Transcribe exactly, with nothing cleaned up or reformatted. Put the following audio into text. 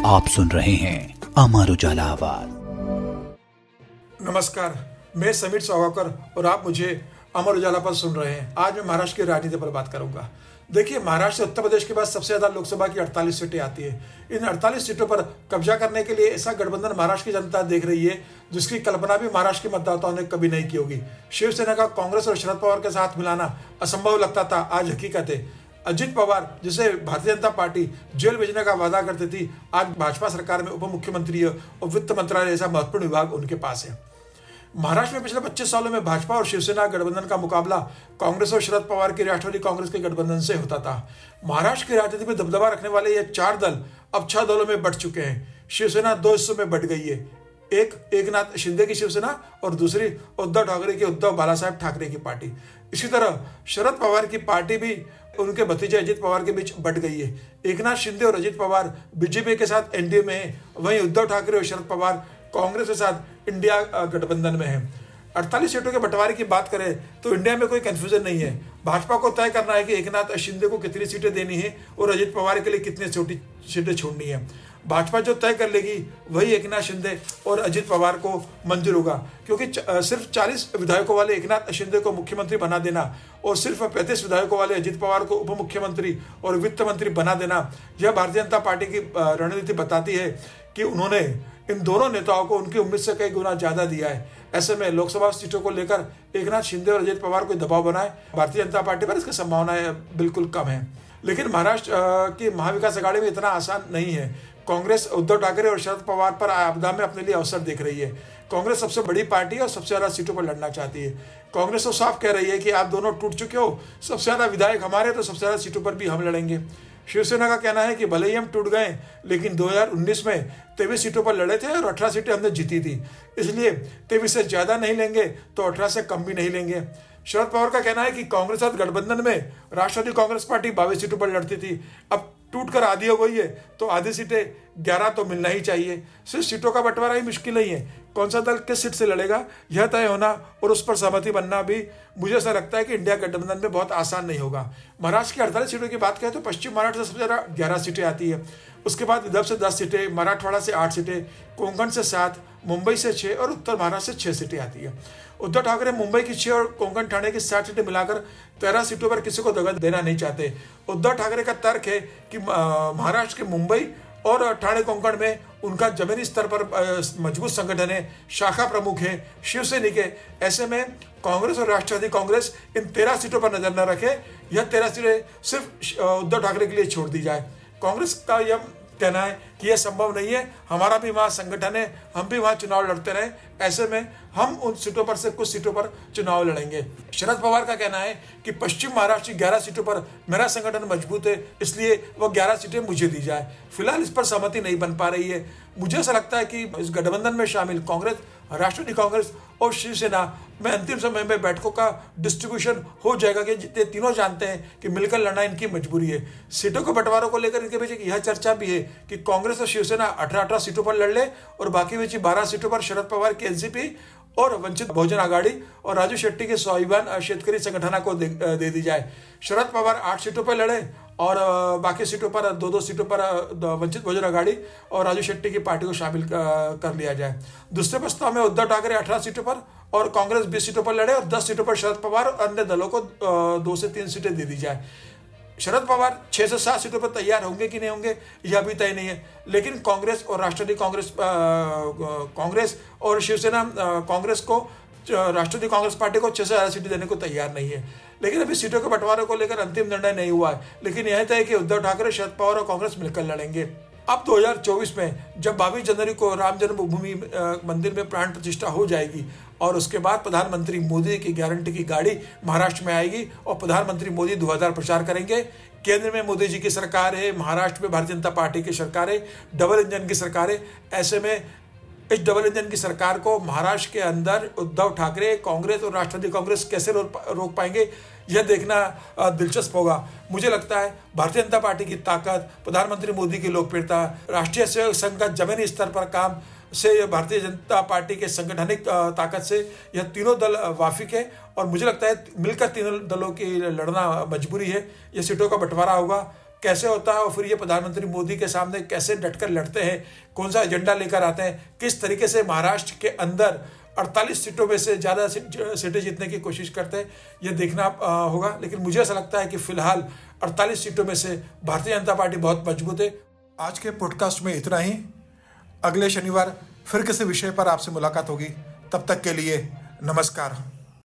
आप सुन रहे हैं अमर उजाला आवाज। नमस्कार, मैं समीर स्वागकर और आप मुझे अमर उजाला पर सुन रहे हैं। आज मैं महाराष्ट्र की राजनीति पर बात करूंगा। देखिए, महाराष्ट्र उत्तर प्रदेश के बाद सबसे ज्यादा लोकसभा की अड़तालीस सीटें आती है। इन अड़तालीस सीटों पर कब्जा करने के लिए ऐसा गठबंधन महाराष्ट्र की जनता देख रही है जिसकी कल्पना भी महाराष्ट्र के मतदाताओं ने कभी नहीं की होगी। शिवसेना का कांग्रेस और शरद पवार के साथ मिलाना असंभव लगता था, आज हकीकत है। अजित पवार, जिसे भारतीय जनता पार्टी जेल भेजने का वादा करती थी, आज भाजपा सरकार में उप मुख्यमंत्री और वित्त मंत्रालय जैसा महत्वपूर्ण विभाग उनके पास है। महाराष्ट्र में पिछले पच्चीस सालों में भाजपा और शिवसेना गठबंधन का मुकाबला कांग्रेस और शरद पवार की राष्ट्रवादी कांग्रेस के गठबंधन से होता था। महाराष्ट्र की राजनीति में दबदबा रखने वाले ये चार दल अब छह दलों में बंट चुके हैं। शिवसेना दो हिस्सों में बंट गई है, एक एकनाथ शिंदे की शिवसेना और दूसरी उद्धव ठाकरे की उद्धव बालासाहेब ठाकरे की पार्टी। इसी तरह शरद पवार की पार्टी भी उनके भतीजे अजित पवार के बीच बंट गई है। एकनाथ शिंदे और अजित पवार बीजेपी के साथ एनडीए में है, वहीं उद्धव ठाकरे और शरद पवार कांग्रेस के साथ इंडिया गठबंधन में है। अड़तालीस सीटों के बंटवारे की बात करें तो इंडिया में कोई कंफ्यूजन नहीं है। भाजपा को तय करना है कि एकनाथ शिंदे को कितनी सीटें देनी है और अजित पवार के लिए कितनी छोटी सीटें छोड़नी है। भाजपा जो तय कर लेगी वही एकनाथ शिंदे और अजित पवार को मंजूर होगा, क्योंकि सिर्फ चालीस विधायकों वाले एकनाथ शिंदे को मुख्यमंत्री बना देना और सिर्फ पैंतीस विधायकों वाले अजित पवार को उप मुख्यमंत्री और वित्त मंत्री बना देना, यह भारतीय जनता पार्टी की रणनीति बताती है कि उन्होंने इन दोनों नेताओं को उनकी उम्मीद से कई गुना ज्यादा दिया है। ऐसे में लोकसभा सीटों को लेकर एकनाथ शिंदे और अजित पवार को दबाव बनाए भारतीय जनता पार्टी पर, इसकी संभावनाएं बिल्कुल कम है। लेकिन महाराष्ट्र की महाविकास आघाड़ी में इतना आसान नहीं है। कांग्रेस उद्धव ठाकरे और शरद पवार पर आपदा में अपने लिए अवसर देख रही है। कांग्रेस सबसे बड़ी पार्टी है और सबसे ज्यादा सीटों पर लड़ना चाहती है। कांग्रेस तो साफ कह रही है कि आप दोनों टूट चुके हो, सबसे ज्यादा विधायक हमारे, तो सबसे ज्यादा सीटों पर भी हम लड़ेंगे। शिवसेना का कहना है कि भले ही हम टूट गए, लेकिन दो हज़ार उन्नीस में तेईस सीटों पर लड़े थे और अठारह सीटें हमने जीती थी, इसलिए तेईस से ज्यादा नहीं लेंगे तो अठारह से कम भी नहीं लेंगे। शरद पवार का कहना है कि कांग्रेस साथ गठबंधन में राष्ट्रवादी कांग्रेस पार्टी बाईस सीटों पर लड़ती थी, अब टूट कर आधी हो गई है तो आधी सीटें ग्यारह तो मिलना ही चाहिए। सिर्फ सीटों का बंटवारा ही मुश्किल नहीं है, कौन सा दल किस सीट से लड़ेगा यह तय होना और उस पर सहमति बनना भी मुझे ऐसा लगता है कि इंडिया गठबंधन में बहुत आसान नहीं होगा। महाराष्ट्र की अड़तालीस सीटों की बात करें तो पश्चिम महाराष्ट्र से सबसे ज्यादा ग्यारह सीटें आती है, उसके बाद विदर्भ से दस सीटें, मराठवाड़ा से आठ सीटें, कोंकण से सात, मुंबई से छह और उत्तर महाराष्ट्र से छह सीटें आती है। उद्धव ठाकरे मुंबई की छह और कोंकण ठाणे की सात सीटें मिलाकर तेरह सीटों पर किसी को दखल देना नहीं चाहते। उद्धव ठाकरे का तर्क है कि महाराष्ट्र के मुंबई और ठाणे कोंकण में उनका जमीनी स्तर पर मजबूत संगठन है, शाखा प्रमुख है, शिवसैनिक है। ऐसे में कांग्रेस और राष्ट्रवादी कांग्रेस इन तेरह सीटों पर नजर न रखे, यह तेरह सीटें सिर्फ उद्धव ठाकरे के लिए छोड़ दी जाए। कांग्रेस का यह कहना है कि यह संभव नहीं है, हमारा भी वहाँ संगठन है, हम भी वहाँ चुनाव लड़ते रहे, ऐसे में हम उन सीटों पर से कुछ सीटों पर चुनाव लड़ेंगे। शरद पवार का कहना है कि पश्चिम महाराष्ट्र की ग्यारह सीटों पर मेरा संगठन मजबूत है, इसलिए वह ग्यारह सीटें मुझे दी जाए। फिलहाल इस पर सहमति नहीं बन पा रही है। मुझे ऐसा लगता है कि इस गठबंधन में शामिल कांग्रेस, राष्ट्रवादी कांग्रेस और शिवसेना में अंतिम समय में बैठकों का डिस्ट्रीब्यूशन हो जाएगा कि जितने तीनों जानते हैं कि मिलकर लड़ना इनकी मजबूरी है। सीटों के बंटवारों को लेकर इनके बीच यह चर्चा भी है कि कांग्रेस और शिवसेना अठारह अठारह सीटों पर लड़ ले और बाकी बची बारह सीटों पर शरद पवार की एनसीपी और वंचित बहुजन आघाड़ी और राजू शेट्टी के स्वाभिमान शेतकरी संगठन को दे, दे दी जाए। शरद पवार आठ सीटों पर लड़े और बाकी सीटों पर दो दो सीटों पर वंचित बहुजन आघाड़ी और राजू शेट्टी की पार्टी को शामिल कर लिया जाए। दूसरे प्रस्ताव में उद्धव ठाकरे अठारह सीटों पर और कांग्रेस बीस सीटों पर लड़े और दस सीटों पर शरद पवार और अन्य दलों को दो से तीन सीटें दे दी जाए। शरद पवार छह से सात सीटों पर तैयार होंगे कि नहीं होंगे यह भी तय नहीं है, लेकिन कांग्रेस और राष्ट्रवादी कांग्रेस कांग्रेस और शिवसेना कांग्रेस को राष्ट्रवादी कांग्रेस पार्टी को छह से ज्यादा सीटें देने को तैयार नहीं है। लेकिन अभी सीटों के बंटवारे को लेकर अंतिम निर्णय नहीं हुआ है, लेकिन यह तय है कि उद्धव ठाकरे, शरद पवार और कांग्रेस मिलकर लड़ेंगे। अब दो हज़ार चौबीस में जब बाईस जनवरी को राम जन्मभूमि मंदिर में प्राण प्रतिष्ठा हो जाएगी और उसके बाद प्रधानमंत्री मोदी की गारंटी की गाड़ी महाराष्ट्र में आएगी और प्रधानमंत्री मोदी धुआंधार प्रचार करेंगे। केंद्र में मोदी जी की सरकार है, महाराष्ट्र में भारतीय जनता पार्टी की सरकार है, डबल इंजन की सरकार है। ऐसे में इस डबल इंजन की सरकार को महाराष्ट्र के अंदर उद्धव ठाकरे, कांग्रेस और राष्ट्रवादी कांग्रेस कैसे रोक पाएंगे यह देखना दिलचस्प होगा। मुझे लगता है भारतीय जनता पार्टी की ताकत, प्रधानमंत्री मोदी की लोकप्रियता, राष्ट्रीय सेवक संघ का जमीनी स्तर पर काम से, भारतीय जनता पार्टी के संगठनिक ताकत से यह तीनों दल वाफिक है और मुझे लगता है मिलकर तीनों दलों की लड़ना मजबूरी है। यह सीटों का बंटवारा होगा कैसे होता है और फिर ये प्रधानमंत्री मोदी के सामने कैसे डटकर लड़ते हैं, कौन सा एजेंडा लेकर आते हैं, किस तरीके से महाराष्ट्र के अंदर अड़तालीस सीटों में से ज़्यादा सीटें जीतने की कोशिश करते हैं, ये देखना होगा। लेकिन मुझे ऐसा लगता है कि फिलहाल अड़तालीस सीटों में से भारतीय जनता पार्टी बहुत मजबूत है। आज के पॉडकास्ट में इतना ही। अगले शनिवार फिर किसी विषय पर आपसे मुलाकात होगी। तब तक के लिए नमस्कार।